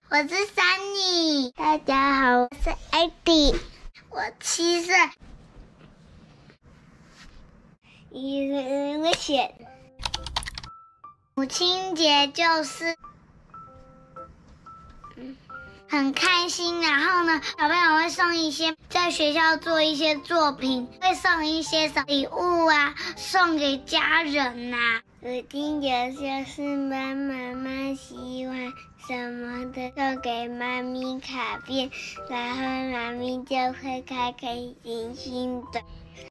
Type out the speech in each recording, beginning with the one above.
我是Sunny。大家好，我是 Eddie， 我7岁。母亲节就是很开心，然后呢，小朋友会送一些在学校做一些作品，会送一些小礼物啊，送给家人啊。母亲节就是妈妈喜欢什么的送给妈咪卡片，然后妈咪就会开开心心的。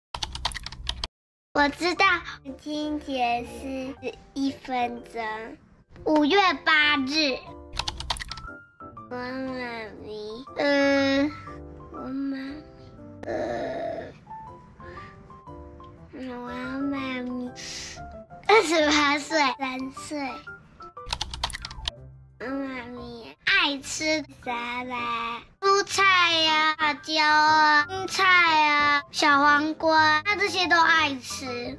我知道母亲节是1分钟，5月8日。我妈咪，我妈咪28岁，3岁。我妈咪爱吃沙拉、蔬菜呀、辣椒啊、青菜啊、小黄瓜，她这些都爱吃。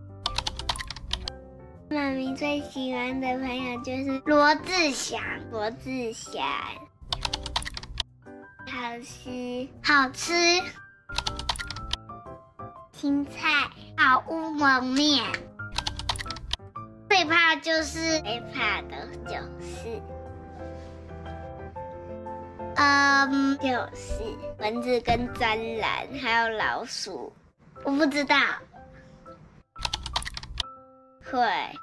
妈咪最喜欢的朋友就是罗志祥，好吃，青菜，好乌龙面。最怕的就是蚊子跟蟑螂，还有老鼠。我不知道。会。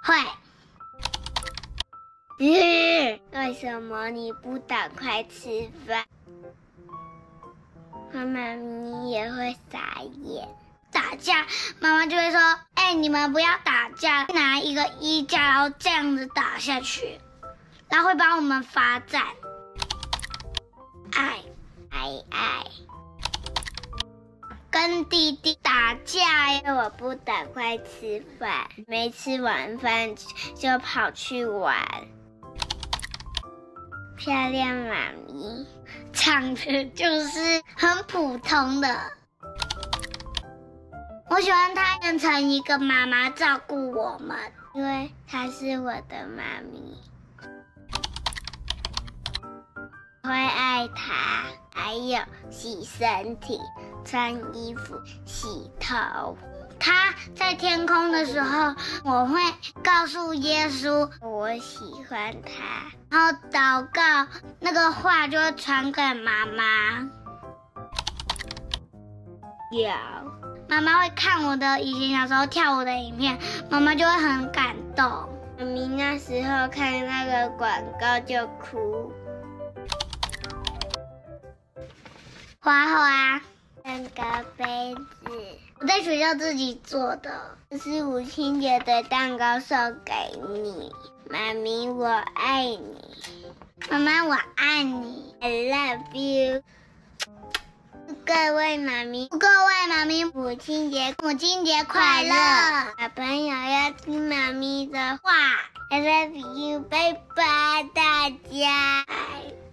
为什么你不赶快吃饭？妈咪也会傻眼。打架，妈妈就会说：“你们不要打架，拿一个衣架，然后这样子打下去，然后会帮我们罚站。”爱。跟弟弟打架，因为我不赶快吃饭，没吃完饭就跑去玩。漂亮妈咪，长得就是很普通的。我喜欢她变成一个妈妈照顾我们，因为她是我的妈咪。我会爱她，还有洗身体、穿衣服、洗头。他在天空的时候，我会告诉耶稣我喜欢他，然后祷告，那个话就会传给妈妈。妈妈会看我的以前小时候跳舞的影片，妈妈就会很感动。妈咪那时候看那个广告就哭。画蛋糕杯子，我在学校自己做的，这是母亲节的蛋糕，送给你，妈咪我爱你，妈妈我爱你 ，I love you。各位妈咪，母亲节快乐！小朋友要听妈咪的话 ，I love you， 拜拜大家。